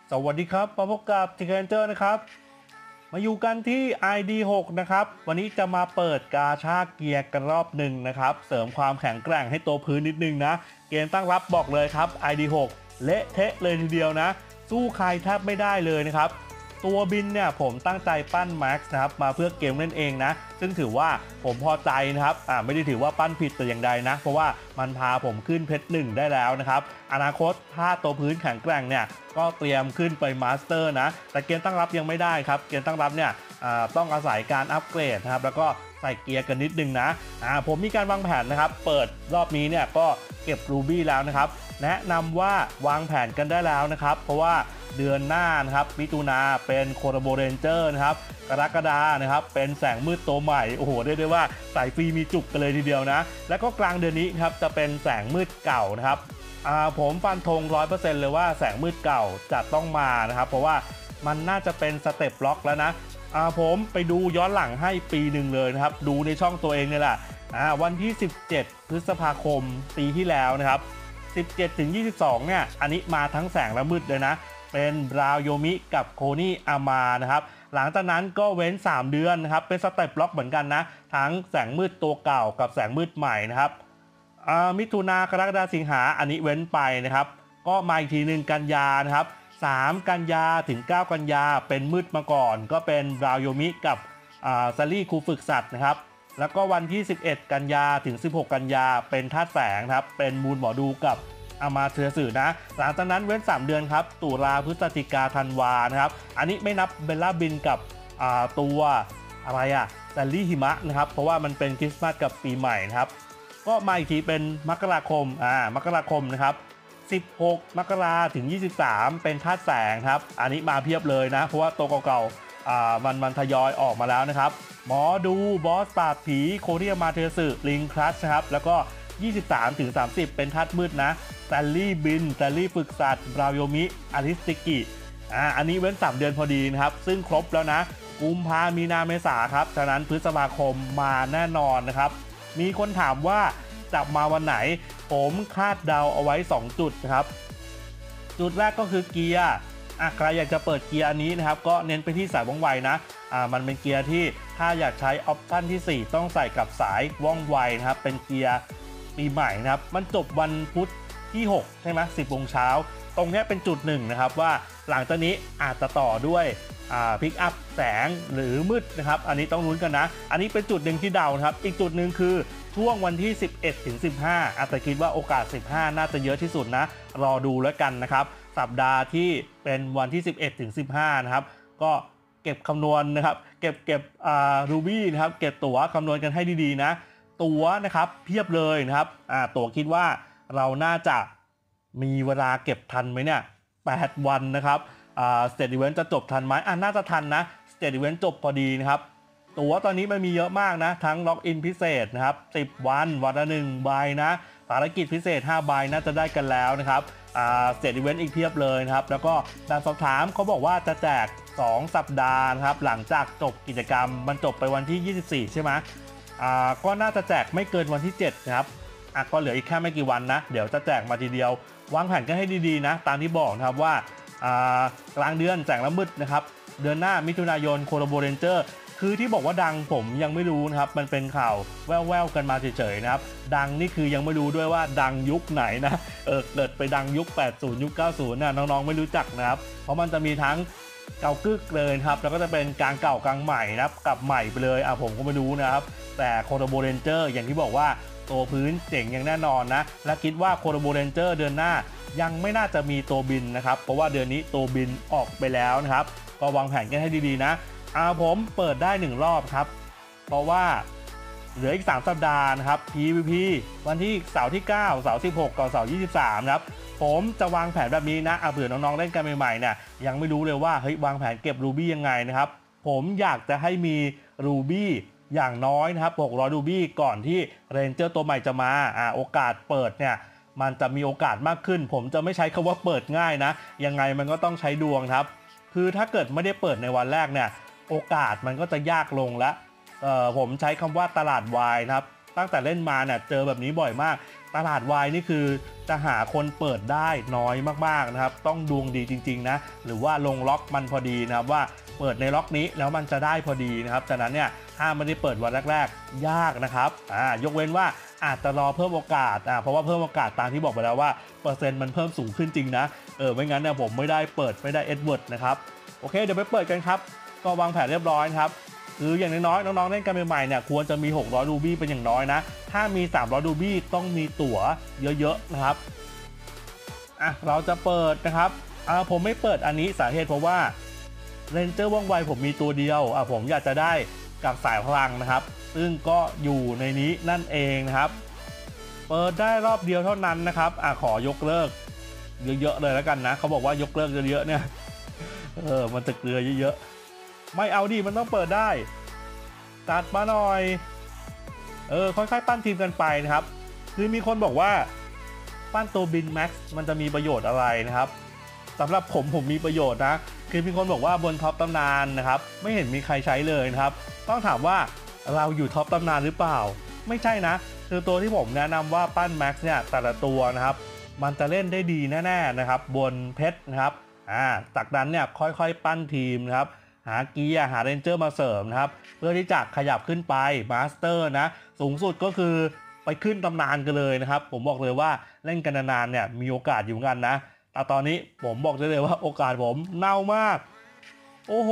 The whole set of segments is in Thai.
สวัสดีครับมาพบกับทีเ a นเจอร์นะครับมาอยู่กันที่ ID6 นะครับวันนี้จะมาเปิดกาชาเกียร์กันรอบหนึ่งนะครับเสริมความแข็งแกร่งให้ตัวพื้นนิดนึงนะเกมตั้งรับบอกเลยครับ ID6 เละเทะเลยทีเดียวนะสู้ใครแทบไม่ได้เลยนะครับตัวบินเนี่ยผมตั้งใจปั้นแม็กซ์นะครับมาเพื่อเกมนั่นเองนะซึ่งถือว่าผมพอใจนะครับไม่ได้ถือว่าปั้นผิดแต่อย่างใดนะเพราะว่ามันพาผมขึ้นเพชร1ได้แล้วนะครับอนาคตถ้าตัวพื้นแข็งแกร่งเนี่ยก็เตรียมขึ้นไปมาสเตอร์นะแต่เกมตั้งรับยังไม่ได้ครับเกมตั้งรับเนี่ยต้องอาศัยการอัปเกรดนะครับแล้วก็ใส่เกียร์กันนิดนึงนะผมมีการวางแผนนะครับเปิดรอบนี้เนี่ยก็เก็บรูบี้แล้วนะครับแนะนำว่าวางแผนกันได้แล้วนะครับเพราะว่าเดือนหน้านะครับมิถุนาเป็นโคโรโบเรนเจอร์นะครับกรกฎานะครับเป็นแสงมืดตัวใหม่โอ้โหเรียกได้ว่าสายฟรีมีจุกกันเลยทีเดียวนะแล้วก็กลางเดือนนี้ครับจะเป็นแสงมืดเก่านะครับผมฟันธง 100% เลยว่าแสงมืดเก่าจะต้องมานะครับเพราะว่ามันน่าจะเป็นสเต็ปล็อกแล้วนะผมไปดูย้อนหลังให้ปีหนึ่งเลยนะครับดูในช่องตัวเองนี่แหละวันที่17 พฤษภาคมปีที่แล้วนะครับ17 ถึง 22เนี่ยอันนี้มาทั้งแสงและมืดเลยนะเป็นราวโยมิกับโคนี่อามานะครับหลังจากนั้นก็เว้น3เดือนนะครับเป็นสเต็ปล็อกเหมือนกันนะทั้งแสงมืดตัวเก่ากับแสงมืดใหม่นะครับมิถุนากรกฎาสิงหาอันนี้เว้นไปนะครับก็มาอีกทีหนึ่งกันยานะครับ3กันยาถึง9กันยาเป็นมืดมาก่อนก็เป็นราวโยมิกับซารี่ครูฝึกสัตว์นะครับแล้วก็วันที่11กันยาถึง16กันยาเป็นธาตุแสงครับเป็นมูลหมอดูกับอามาเทือสื่อนะหลังจากนั้นเว้น3เดือนครับตุลาพฤศจิกาธันวานะครับอันนี้ไม่นับเบลล่าบินกับตัวอะไรแซลลี่หิมะนะครับเพราะว่ามันเป็นคริสต์มาสกับปีใหม่นะครับก็มาอีกทีเป็นมกราคมมกราคมนะครับ16 มกราถึง23เป็นธาตุแสงครับอันนี้มาเพียบเลยนะเพราะว่าตัวเก่าๆมันทยอยออกมาแล้วนะครับหมอดูบอสปราบผีโคเรียมาเทสึลิงครัชนะครับแล้วก็23 ถึง 30เป็นธาตุมืดนะแซลลี่บินแซลลี่ฝึกสัตว์บราวโยมิอาริสติกิอันนี้เว้น3เดือนพอดีนะครับซึ่งครบแล้วนะกุมภามีนาเมษาครับฉะนั้นพฤษภาคมมาแน่นอนนะครับมีคนถามว่าจับมาวันไหนผมคาดเดาเอาไว้2จุดนะครับจุดแรกก็คือเกียร์ใครอยากจะเปิดเกียร์อันนี้นะครับก็เน้นไปที่สายว่องไวนะมันเป็นเกียร์ที่ถ้าอยากใช้ออปชั่นที่ 4ต้องใส่กับสายว่องไวนะครับเป็นเกียร์ปีใหม่นะครับมันจบวันพุธที่6ใช่ไหม10 โมงเช้าตรงนี้เป็นจุดหนึ่งนะครับว่าหลังจากนี้อาจจะต่อด้วยพิกอัพแสงหรือมืดนะครับอันนี้ต้องลุ้นกันนะอันนี้เป็นจุดหนึ่งที่เดาครับอีกจุดหนึ่งคือช่วงวันที่11 ถึง 15อาจจะคิดว่าโอกาส15น่าจะเยอะที่สุดนะรอดูแล้วกันนะครับสัปดาห์ที่เป็นวันที่11 ถึง 15นะครับก็เก็บคำนวณนะครับเก็บรูบี้นะครับเก็บตั๋วคำนวณกันให้ดีๆนะตั๋วนะครับเพียบเลยนะครับตั๋วคิดว่าเราน่าจะมีเวลาเก็บทันไหมเนี่ย8 วันนะครับสเตจอีเวนต์จะจบทันไหมน่าจะทันนะสเตจอีเวนต์จบพอดีนะครับตั๋วตอนนี้มันมีเยอะมากนะทั้งล็อกอินพิเศษนะครับ10 วันวันละ1 ใบนะภารกิจพิเศษ5 ใบน่าจะได้กันแล้วนะครับสเตจอีเวนต์อีกเพียบเลยนะครับแล้วก็การสอบถามเขาบอกว่าจะแจก2 สัปดาห์นะครับหลังจากจบกิจกรรมมันจบไปวันที่24ใช่ไหมก็น่าจะแจกไม่เกินวันที่7นะครับก็เหลืออีกแค่ไม่กี่วันนะเดี๋ยวจะแจกมาทีเดียววางแผนกันให้ดีๆนะตามที่บอกนะครับว่ากลางเดือนแสงละมืดนะครับเดือนหน้ามิถุนายนโคโรโบเรนเจอร์คือที่บอกว่าดังผมยังไม่รู้นะครับมันเป็นข่าวแว่วๆกันมาเฉยๆนะครับดังนี่คือยังไม่รู้ด้วยว่าดังยุคไหนนะเกิดไปดังยุค80ยุค90นะน้องๆไม่รู้จักนะครับเพราะมันจะมีทั้งเก่ากึกเลยครับแล้วก็จะเป็นกลางเก่ากลางใหม่นะครับกับใหม่ไปเลยผมก็ไม่รู้นะครับแต่โคโรโบเรนเจอร์อย่างที่บอกว่าตัวพื้นเจ๋งอย่างแน่นอนนะและคิดว่าโคโรโบเรนเจอร์เดือนหน้ายังไม่น่าจะมีตัวบินนะครับเพราะว่าเดือนนี้ตัวบินออกไปแล้วนะครับก็วางแผนกันให้ดีๆนะผมเปิดได้1 รอบครับเพราะว่าเหลืออีก3 สัปดาห์นะครับ PVP วันที่เสาร์ที่9เสาร์16กับเสาร์23ครับผมจะวางแผนแบบนี้นะเผื่อน้องๆเล่นกันใหม่ๆเนี่ยยังไม่รู้เลยว่าวางแผนเก็บรูบี้ยังไงนะครับผมอยากจะให้มีรูบี้อย่างน้อยนะครับ600รูบี้ก่อนที่เรนเจอร์ตัวใหม่จะมาโอกาสเปิดเนี่ยมันจะมีโอกาสมากขึ้นผมจะไม่ใช้คำว่าเปิดง่ายนะยังไงมันก็ต้องใช้ดวงครับคือถ้าเกิดไม่ได้เปิดในวันแรกเนี่ยโอกาสมันก็จะยากลงแล้วผมใช้คำว่าตลาดวายนะครับตั้งแต่เล่นมาเนี่ยเจอแบบนี้บ่อยมากตลาดวายนี่คือจะหาคนเปิดได้น้อยมากๆนะครับต้องดวงดีจริงๆนะหรือว่าลงล็อกมันพอดีนะครับว่าเปิดในล็อกนี้แล้วมันจะได้พอดีนะครับจากนั้นเนี่ยถ้าไม่ได้เปิดวันแรกๆยากนะครับยกเว้นว่าอาจจะรอเพิ่มโอกาสเพราะว่าเพิ่มโอกาสตามที่บอกไปแล้วว่าเปอร์เซ็นต์มันเพิ่มสูงขึ้นจริงนะไม่งั้นเนี่ยผมไม่ได้เปิดไม่ได้เอ็ดเวิร์ดนะครับโอเคเดี๋ยวไปเปิดกันครับก็วางแผนเรียบร้อยครับคืออย่างน้อยๆน้องๆเล่นกันใหม่ๆเนี่ยควรจะมี600รูบี้เป็นอย่างน้อยนะถ้ามี300รูบี้ต้องมีตั๋วเยอะๆนะครับเราจะเปิดนะครับผมไม่เปิดอันนี้สาเหตุเพราะว่าเรนเจอร์ว่องไวผมมีตัวเดียวผมอยากจะได้กับสายพลังนะครับซึ่งก็อยู่ในนี้นั่นเองนะครับเปิดได้รอบเดียวเท่านั้นนะครับขอยกเลิกเยอะๆเลยแล้วกันนะเขาบอกว่ายกเลิกเยอะๆเนี่ยมันจะเกลือเยอะๆไม่เอาดิมันต้องเปิดได้ตัดมาหน่อยค่อยๆปั้นทีมกันไปนะครับคือมีคนบอกว่าปั้นตัวบินแม็กซ์มันจะมีประโยชน์อะไรนะครับสำหรับผมมีประโยชน์นะคือมีคนบอกว่าบนท็อปตำนานนะครับไม่เห็นมีใครใช้เลยนะครับต้องถามว่าเราอยู่ท็อปตำนานหรือเปล่าไม่ใช่นะคือตัวที่ผมแนะนำว่าปั้นแม็กซ์เนี่ยแต่ละตัวนะครับมันจะเล่นได้ดีแน่ๆนะครับบนเพชรนะครับจากนั้นเนี่ยค่อยๆปั้นทีมนะครับหาเกียร์หาเรนเจอร์มาเสริมนะครับเพื่อที่จะขยับขึ้นไปมาสเตอร์นะสูงสุดก็คือไปขึ้นตำนานกันเลยนะครับผมบอกเลยว่าเล่นกันนานๆเนี่ยมีโอกาสอยู่กันนะแต่ตอนนี้ผมบอกได้เลยว่าโอกาสผมเน่ามากโอ้โห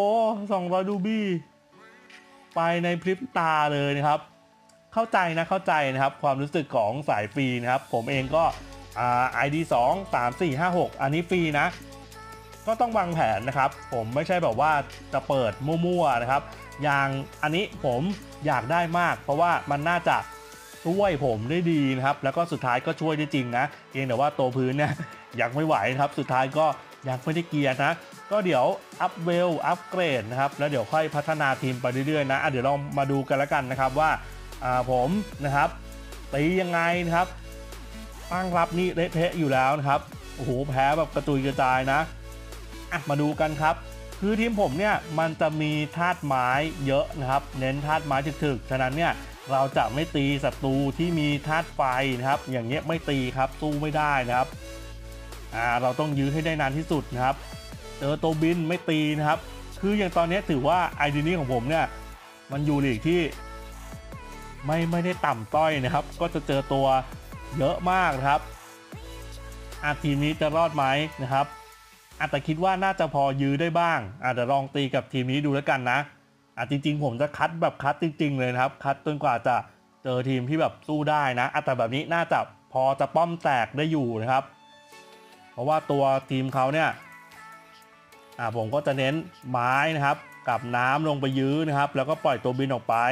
200รูบี้ไปในพริบตาเลยนะครับเข้าใจนะครับความรู้สึกของสายฟรีนะครับผมเองก็ID 2 3 4 5 6อันนี้ฟรีนะก็ต้องวางแผนนะครับผมไม่ใช่แบบว่าจะเปิดมั่วๆนะครับอย่างอันนี้ผมอยากได้มากเพราะว่ามันน่าจะช่วยผมได้ดีนะครับแล้วก็สุดท้ายก็ช่วยได้จริงนะเพียงแต่ว่าตัวพื้นเนี่ยยังไม่ไหวนะครับสุดท้ายก็ยังไม่ได้เกียร์นะก็เดี๋ยวอัพเวลอัพเกรดนะครับแล้วเดี๋ยวค่อยพัฒนาทีมไปเรื่อยๆนะเดี๋ยวลองมาดูกันแล้วกันนะครับว่าผมนะครับตียังไงนะครับตั้งรับนี่เละเทะอยู่แล้วนะครับโอ้โหแพ้แบบกระจุยกระจายนะมาดูกันครับคือทีมผมเนี่ยมันจะมีธาตุไม้เยอะนะครับเน้นธาตุไม้ถึกๆฉะนั้นเนี่ยเราจะไม่ตีศัตรูที่มีธาตุไฟนะครับอย่างเงี้ยไม่ตีครับสู้ไม่ได้นะครับเราต้องยื้อให้ได้นานที่สุดนะครับเจอตัวบินไม่ตีนะครับคืออย่างตอนนี้ถือว่าไอดีนี้ของผมเนี่ยมันอยู่ลีกที่ไม่ได้ต่ำต้อยนะครับก็จะเจอตัวเยอะมากนะครับทีมนี้จะรอดไหมนะครับแต่คิดว่าน่าจะพอยื้อได้บ้างเดี๋ยวลองตีกับทีมนี้ดูแล้วกันนะจริงๆผมจะคัดแบบคัดจริงๆเลยนะครับคัดจนกว่าจะเจอทีมที่แบบสู้ได้นะแต่แบบนี้น่าจะพอจะป้อมแตกได้อยู่นะครับเพราะว่าตัวทีมเขาเนี่ยผมก็จะเน้นไม้นะครับกับน้ำลงไปยื้อนะครับแล้วก็ปล่อยตัวบินออกไป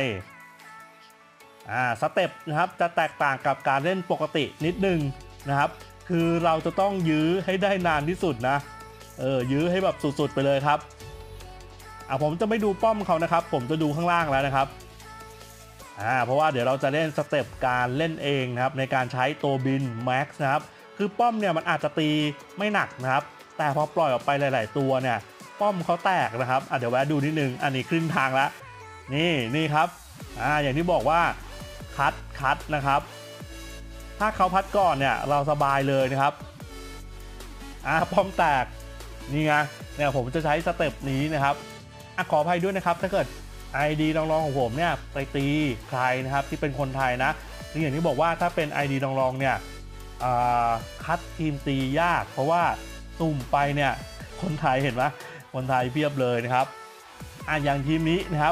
สเต็ปนะครับจะแตกต่างกับการเล่นปกตินิดนึงนะครับคือเราจะต้องยื้อให้ได้นานที่สุดนะยื้อให้แบบสุดๆไปเลยครับผมจะไม่ดูป้อมเขานะครับผมจะดูข้างล่างแล้วนะครับเพราะว่าเดี๋ยวเราจะเล่นสเต็ปการเล่นเองนะครับในการใช้ตัวบินแม็กซ์นะครับคือป้อมเนี่ยมันอาจจะตีไม่หนักนะครับแต่พอปล่อยออกไปหลายๆตัวเนี่ยป้อมเขาแตกนะครับเดี๋ยวแวะดูนิดนึงอันนี้ครึ่งทางแล้วนี่ครับอย่างที่บอกว่าคัดนะครับถ้าเขาพัดก่อนเนี่ยเราสบายเลยนะครับป้อมแตกนี่ไงเนี่ยผมจะใช้สเต็ปนี้นะครับขออภัยด้วยนะครับถ้าเกิด ID น้องๆของผมเนี่ยไปตีใครนะครับที่เป็นคนไทยนะอย่างที่บอกว่าถ้าเป็น ID น้องๆเนี่ยคัดทีมตียากเพราะว่าตุ่มไปเนี่ยคนไทยเห็นไหมคนไทยเพียบเลยนะครับอย่างทีมนี้นะครับ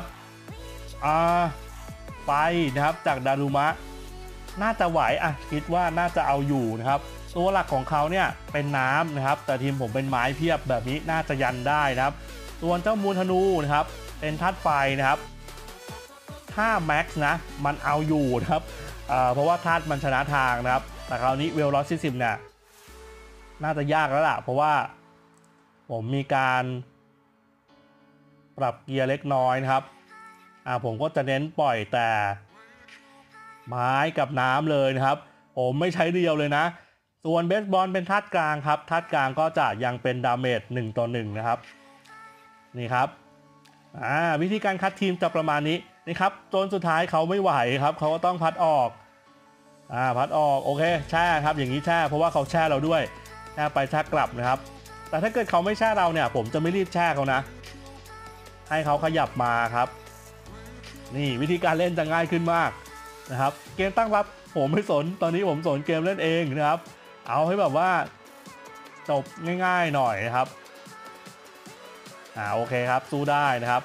ไปนะครับจากดารุมะน่าจะไหวคิดว่าน่าจะเอาอยู่นะครับตัวหลักของเขาเนี่ยเป็นน้ำนะครับแต่ทีมผมเป็นไม้เพียบแบบนี้น่าจะยันได้นะครับส่วนเจ้ามูลธนูนะครับเป็นธาตุไฟนะครับถ้าแม็กซ์นะมันเอาอยู่นะครับเพราะว่าธาตุมันชนะทางนะครับแต่คราวนี้เวล140เนี่ยน่าจะยากแล้วล่ะเพราะว่าผมมีการปรับเกียร์เล็กน้อยนะครับผมก็จะเน้นปล่อยแต่ไม้กับน้ำเลยนะครับผมไม่ใช้เดียวเลยนะส่วนเบสบอลเป็นธาตุกลางครับธาตุกลางก็จะยังเป็นดาเมจ1 ต่อ 1นะครับนี่ครับวิธีการคัดทีมจะประมาณนี้นะครับจนสุดท้ายเขาไม่ไหวครับเขาก็ต้องพัดออกพัดออกโอเคแช่ครับอย่างนี้แช่เพราะว่าเขาแช่เราด้วยแช่ไปแช่กลับนะครับแต่ถ้าเกิดเขาไม่แช่เราเนี่ยผมจะไม่รีบแช่เขานะให้เขาขยับมาครับนี่วิธีการเล่นจะง่ายขึ้นมากนะครับเกมตั้งรับผมไม่สนตอนนี้ผมสนเกมเล่นเองนะครับเอาให้แบบว่าจบง่ายๆหน่อยนะครับโอเคครับสู้ได้นะครับ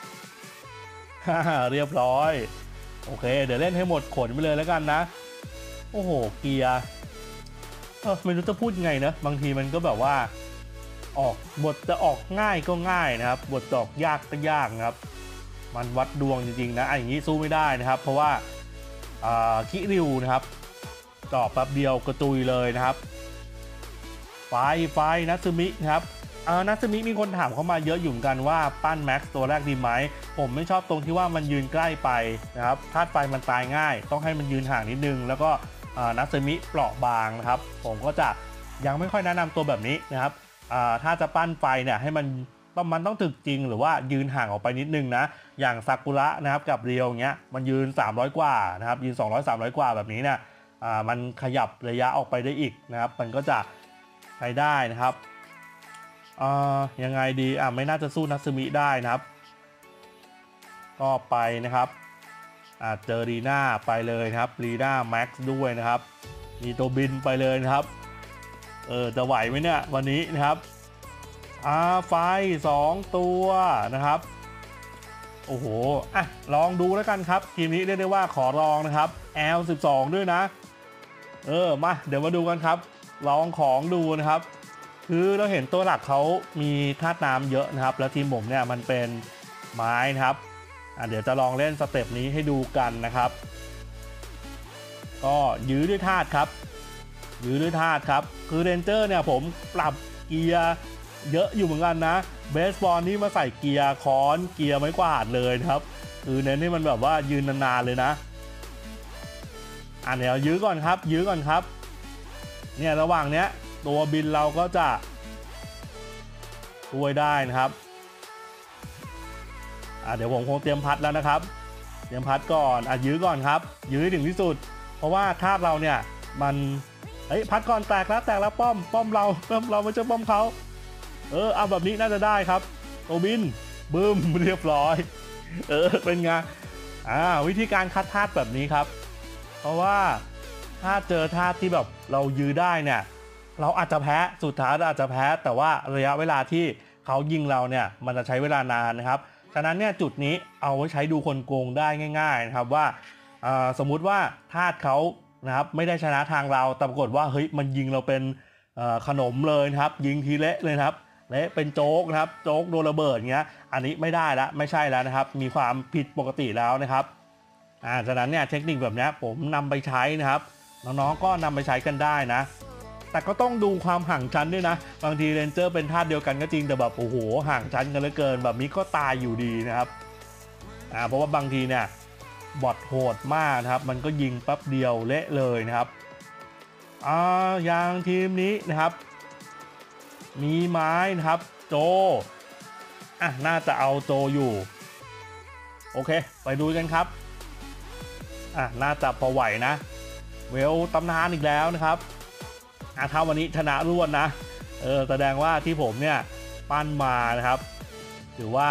เรียบร้อยโอเคเดี๋ยวเล่นให้หมดขนไปเลยแล้วกันนะโอ้โหเกียร์ไม่รู้จะพูดไงนะบางทีมันก็แบบว่าออกบทจะออกง่ายก็ง่ายนะครับบทจะออกยากก็ยากนะครับมันวัดดวงจริงๆนะอย่างนี้สู้ไม่ได้นะครับเพราะว่าคิริวนะครับตอบแป๊บเดียวกระตุยเลยนะครับไฟนัตสึมินะครับนัตสึมิมีคนถามเข้ามาเยอะอยู่เหมือนกันว่าปั้นแม็กซ์ตัวแรกดีไหมผมไม่ชอบตรงที่ว่ามันยืนใกล้ไปนะครับธาตุไฟมันตายง่ายต้องให้มันยืนห่างนิดนึงแล้วก็นัตสึมิเปราะบางนะครับผมก็จะยังไม่ค่อยแนะนำตัวแบบนี้นะครับถ้าจะปั้นไฟเนี่ยให้มันต้องถึกจริงหรือว่ายืนห่างออกไปนิดนึงนะอย่างซากุระนะครับกับเรียวเงี้ยมันยืน300กว่านะครับยืน200-300กว่าแบบนี้เนี่ยมันขยับระยะออกไปได้อีกนะครับมันก็จะใช้ได้นะครับยังไงดีไม่น่าจะสู้นัตสึมิได้นะครับก็ไปนะครับเจอรีน่าไปเลยนะครับรีน่าแม็กซ์ด้วยนะครับมีตัวบินไปเลยนะครับจะไหวไหมเนี่ยวันนี้นะครับไฟ2ตัวนะครับโอ้โหลองดูแล้วกันครับทีมนี้เรียกได้ว่าขอลองนะครับ L12 ด้วยนะมาเดี๋ยวมาดูกันครับลองของดูนะครับคือเราเห็นตัวหลักเขามีธาตุน้ำเยอะนะครับแล้วทีมผมเนี่ยมันเป็นไม้นะครับเดี๋ยวจะลองเล่นสเต็ปนี้ให้ดูกันนะครับก็ยื้อด้วยธาตุครับยื้อด้วยธาตุครับคือเรนเจอร์เนี่ยผมปรับเกียร์เยอะอยู่เหมือนกันนะเบสบอลนี่มาใส่เกียร์ค้อนเกียร์ไม้กวาดเลยครับคือเน้นให้มันแบบว่ายืนนานๆเลยนะเดี๋ยวยื้อก่อนครับยื้อก่อนครับเนี่ยระหว่างเนี้ยตัวบินเราก็จะช่วยได้นะครับเดี๋ยวผมคงเตรียมพัดแล้วนะครับเตรียมพัดก่อนยื้อก่อนครับยื้อถึงที่สุดเพราะว่าธาตุเราเนี่ยมันพัดก่อนแตกแล้วป้อมเราไม่ใช่ป้อมเขาเอาแบบนี้น่าจะได้ครับตัวบินบึ้มเรียบร้อยเป็นไงวิธีการคัดธาตุแบบนี้ครับเพราะว่าถ้าเจอธาตุที่แบบเรายื้อได้เนี่ยเราอาจจะแพ้สุดท้ายเราอาจจะแพ้แต่ว่าระยะเวลาที่เขายิงเราเนี่ยมันจะใช้เวลานานนะครับฉะนั้นเนี่ยจุดนี้เอาไว้ใช้ดูคนโกงได้ง่ายๆนะครับว่าสมมุติว่าธาตุเขานะครับไม่ได้ชนะทางเราแต่ปรากฏว่าเฮ้ยมันยิงเราเป็นขนมเลยนะครับยิงทีเละเลยครับเละเป็นโจ๊กนะครับโจ๊กโดนระเบิดเงี้ยอันนี้ไม่ได้แล้วไม่ใช่แล้วนะครับมีความผิดปกติแล้วนะครับฉะนั้นเนี่ยเทคนิคแบบนี้ผมนำไปใช้นะครับน้องๆก็นำไปใช้กันได้นะแต่ก็ต้องดูความห่างชั้นด้วยนะบางทีเรนเจอร์เป็นธาตุเดียวกันก็จริงแต่แบบโอ้โหห่างชั้นกันเหลือเกินแบบนี้ก็ตายอยู่ดีนะครับเพราะว่าบางทีเนี่ยบอทโหดมากนะครับมันก็ยิงแป๊บเดียวเละเลยนะครับอย่างทีมนี้นะครับมีไม้นะครับโจน่าจะเอาโจอยู่โอเคไปดูกันครับน่าจะพอไหวนะเวลตำนานอีกแล้วนะครับถ้าวันนี้ชนะรวดนะแสดงว่าที่ผมเนี่ยปั้นมานะครับถือว่า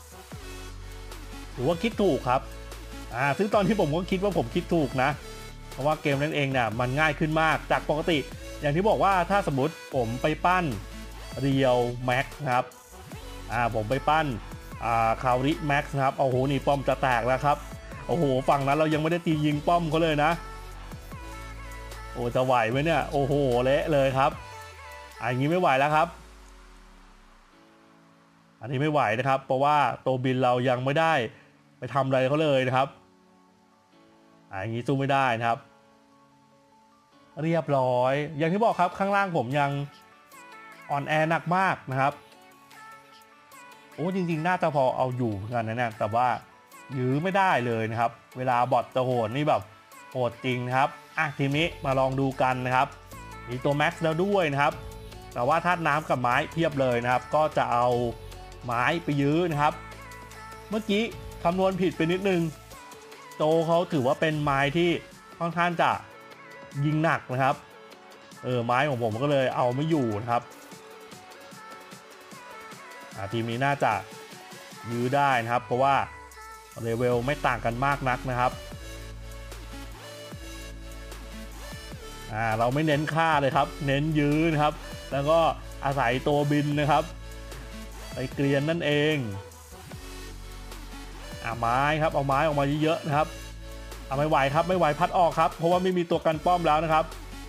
คิดถูกครับซึ่งตอนที่ผมก็คิดว่าผมคิดถูกนะเพราะว่าเกมนั้นเองเนี่ยมันง่ายขึ้นมากจากปกติอย่างที่บอกว่าถ้าสมมติผมไปปั้นเรียวแม็กนะครับผมไปปั้นคาวริแม็กนะครับโอ้โหนี่ป้อมจะแตกแล้วครับโอ้โหฝั่งนั้นเรายังไม่ได้ตียิงป้อมเขาเลยนะโอ้จะไหวไหมเนี่ยโอ้โหเละเลยครับอย่างนี้ไม่ไหวแล้วครับอันนี้ไม่ไหวนะครับเพราะว่าตัวบินเรายังไม่ได้ไปทำอะไรเขาเลยนะครับอย่างนี้สู้ไม่ได้นะครับเรียบร้อยอย่างที่บอกครับข้างล่างผมยังอ่อนแอหนักมากนะครับโอ้จริงๆน่าจะพอเอาอยู่เหมือนกันนะเนี่ยแต่ว่ายื้อไม่ได้เลยนะครับเวลาบอทจะโหดนี่แบบโหดจริงนะครับทีนี้มาลองดูกันนะครับมีตัวแม็กซ์แล้วด้วยนะครับแต่ว่าธาตุน้ำกับไม้เพียบเลยนะครับก็จะเอาไม้ไปยื้อนะครับเมื่อกี้คำนวณผิดไปนิดนึงโจเขาถือว่าเป็นไม้ที่ค่อนข้างจะยิงหนักนะครับไม้ของผมก็เลยเอาไม่อยู่นะครับทีมนี้น่าจะยื้อได้นะครับเพราะว่าเลเวลไม่ต่างกันมากนักนะครับเราไม่เน้นฆ่าเลยครับเน้นยื้อนะครับแล้วก็อาศัยตัวบินนะครับไปเกลียนนั่นเองไม้ครับเอาไม้ออกมาเยอะๆนะครับไม่ไหวครับไม่ไหวพัดออกครับเพราะว่าไม่มีตัวกันป้อมแล้วนะครับ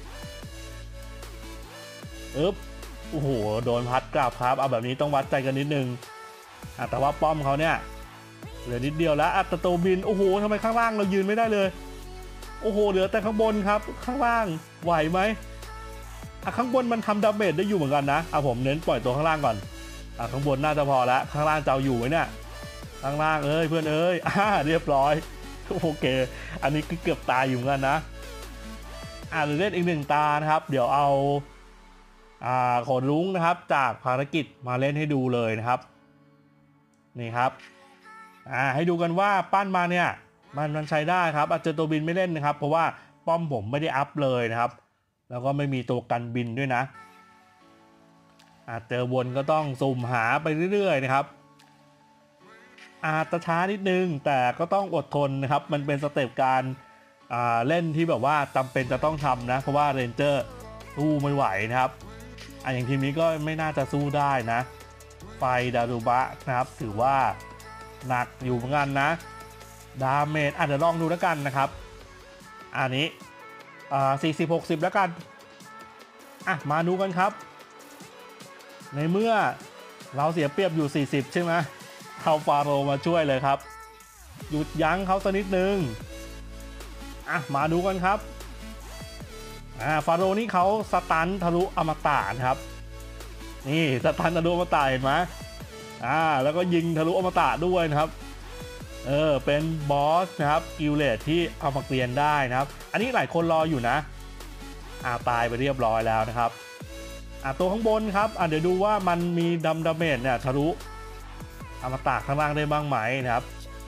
โอ้โหโดนพัดกลับครับเอาแบบนี้ต้องวัดใจกันนิดนึงแต่ว่าป้อมเขาเนี่ยเหลือนิดเดียวแล้วแต่ตัวบินโอ้โหทำไมข้างล่างเรายืนไม่ได้เลยโอ้โหเหลือแต่ข้างบนครับข้างล่างไหวไหมข้างบนมันทำดาเมจได้อยู่เหมือนกันนะผมเน้นปล่อยตัวข้างล่างก่อนข้างบนน่าจะพอแล้วข้างล่างจะเอาอยู่ไหมเนี่ยข้างล่างเพื่อนเรียบร้อยโอเคอันนี้เกือบตายอยู่เหมือนกันนะหรือเล่นอีกหนึ่งตานะครับเดี๋ยวเอาขนลุงนะครับจากภารกิจมาเล่นให้ดูเลยนะครับนี่ครับให้ดูกันว่าปั้นมาเนี่ยมันใช้ได้ครับอาจจะตัวบินไม่เล่นนะครับเพราะว่าป้อมผมไม่ได้อัพเลยนะครับแล้วก็ไม่มีตัวกันบินด้วยนะเจอวนก็ต้องสุ่มหาไปเรื่อยๆนะครับอาจจะช้านิดนึงแต่ก็ต้องอดทนนะครับมันเป็นสเต็ปการเล่นที่แบบว่าจำเป็นจะต้องทำนะเพราะว่าเรนเจอร์สู้ไม่ไหวนะครับอย่างทีมนี้ก็ไม่น่าจะสู้ได้นะไฟดารุบะนะครับถือว่าหนักอยู่เหมือนกันนะดาเมจเดี๋ยวลองดูแล้วกันนะครับอันนี้40-60แล้วกันมาดูกันครับในเมื่อเราเสียเปรียบอยู่40ใช่ไหมเอาฟาโรมาช่วยเลยครับหยุดยั้งเขาสักนิดนึงมาดูกันครับฟาโรนี่เขาสตันทะลุอมตะนะครับนี่สตันทะลุอมตะเห็นไหมแล้วก็ยิงทะลุอมตะด้วยนะครับเป็นบอสนะครับกิลเลตที่เอามาเกลียนได้นะครับอันนี้หลายคนรออยู่นะตายไปเรียบร้อยแล้วนะครับตัวข้างบนครับเดี๋ยวดูว่ามันมีดาเมจเนี่ยทะลุอมตะข้างล่างได้บ้างไหมนะครับ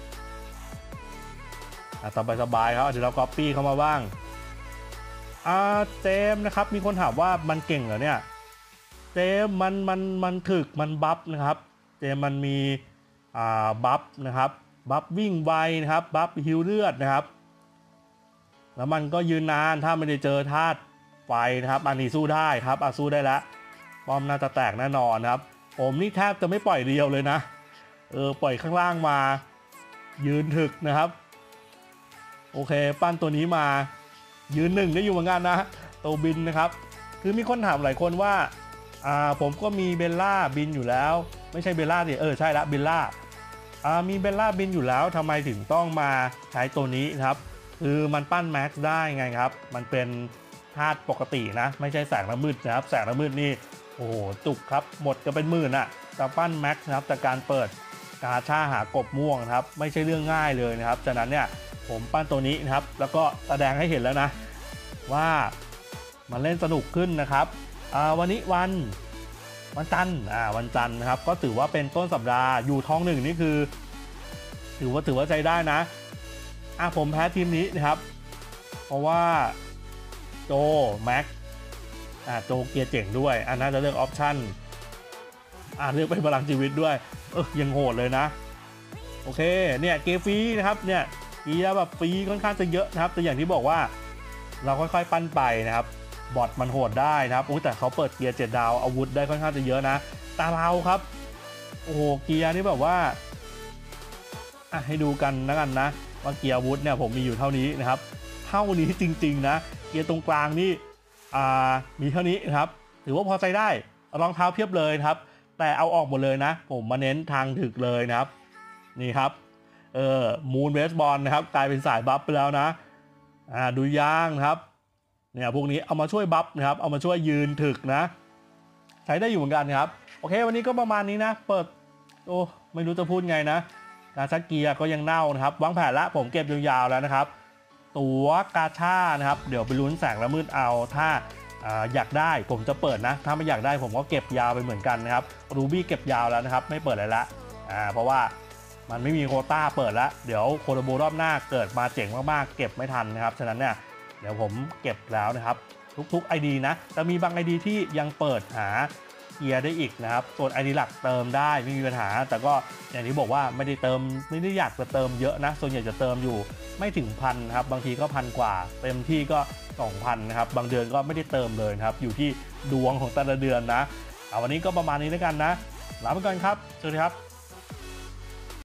สบายครับเดี๋ยวเราก๊อปปี้เข้ามาบ้างเจมนะครับมีคนถามว่ามันเก่งเหรอเนี่ยเจมมันถึกมันบัฟนะครับเจมมันมีบัฟนะครับบัฟวิ่งไวนะครับบัฟฮิวเลือดนะครับแล้วมันก็ยืนนานถ้าไม่ได้เจอธาตุไฟนะครับอันนี้สู้ได้ครับสู้ได้แล้วป้อมน่าจะแตกแน่นอนครับผมนี่แทบจะไม่ปล่อยเรียวเลยนะปล่อยข้างล่างมายืนถึกนะครับโอเคปั้นตัวนี้มายืนหนึ่งได้อยู่เหมือนกันนะตัวบินนะครับคือมีคนถามหลายคนว่าผมก็มีเบลล่าบินอยู่แล้วไม่ใช่เบลล่าสิใช่ละเบลล่ามีเบลล่าบินอยู่แล้วทำไมถึงต้องมาใช้ตัวนี้นะครับคือมันปั้นแม็กซ์ได้ไงครับมันเป็นธาตุปกตินะไม่ใช่แสงระมืดนะครับแสงระมืดนี่โอ้โหจุกครับหมดก็เป็นหมื่นแต่ปั้นแม็กซ์นะครับจากการเปิดกาชาหากบม่วงนะครับไม่ใช่เรื่องง่ายเลยนะครับฉะนั้นเนี่ยผมปั้นตัวนี้นะครับแล้วก็แสดงให้เห็นแล้วนะว่ามันเล่นสนุกขึ้นนะครับวันนี้วันจันทร์วันจันทร์นะครับก็ถือว่าเป็นต้นสัปดาห์อยู่ท้องหนึ่งนี่คือถือว่าใจได้นะผมแพ้ทีมนี้นะครับเพราะว่าโจแม็กโจเกียร์เจ๋งด้วยน่าจะเลือกออปชั่นเลือกเป็นพลังชีวิตด้วยยังโหดเลยนะโอเคเนี่ยเกฟรีนะครับเนี่ยเกียร์แบบฟรีค่อนข้างจะเยอะนะครับแต่อย่างที่บอกว่าเราค่อยๆปั้นไปนะครับบอทมันโหดได้นะครับแต่เขาเปิดเกียร์7 ดาวอาวุธได้ค่อนข้างจะเยอะนะแต่เราครับโอ้โหเกียร์นี่แบบว่าให้ดูกันนะว่าเกียร์อาวุธเนี่ยผมมีอยู่เท่านี้นะครับเท่านี้จริงๆนะเกียร์ตรงกลางนี่มีเท่านี้นะครับถือว่าพอใจได้รองเท้าเพียบเลยครับแต่เอาออกหมดเลยนะผมมาเน้นทางถึกเลยนะครับนี่ครับมูนเบสบอลนะครับกลายเป็นสายบัฟไปแล้วนะดูย่างนะครับเนี่ยพวกนี้เอามาช่วยบัฟนะครับเอามาช่วยยืนถึกนะใช้ได้อยู่เหมือนกันครับโอเควันนี้ก็ประมาณนี้นะเปิดไม่รู้จะพูดไงนะการชักเกียร์ก็ยังเน่านะครับวางแผนละผมเก็บยาวๆแล้วนะครับตัวกาชานะครับเดี๋ยวไปลุ้นแสงละมืดเอาถ้าอยากได้ผมจะเปิดนะถ้าไม่อยากได้ผมก็เก็บยาวไปเหมือนกันนะครับรูบี้เก็บยาวแล้วนะครับไม่เปิดอะไรละเพราะว่ามันไม่มีโควต้าเปิดแล้วเดี๋ยวโคโลโบรอบหน้าเกิดมาเจ๋งมากๆเก็บไม่ทันนะครับฉะนั้นเนี่ยเดี๋ยวผมเก็บแล้วนะครับทุกๆ ID นะจะมีบาง ID ที่ยังเปิดหาเกียร์ได้อีกนะครับส่วน ID หลักเติมได้ไม่มีปัญหาแต่ก็อย่างที่บอกว่าไม่ได้อยากจะเติมเยอะนะส่วนใหญ่จะเติมอยู่ไม่ถึงพันครับบางทีก็พันกว่าเต็มที่ก็ 2,000 นะครับบางเดือนก็ไม่ได้เติมเลยครับอยู่ที่ดวงของแต่ละเดือนนะวันนี้ก็ประมาณนี้แล้วกันนะลาไปก่อนครับสวัสดีครับ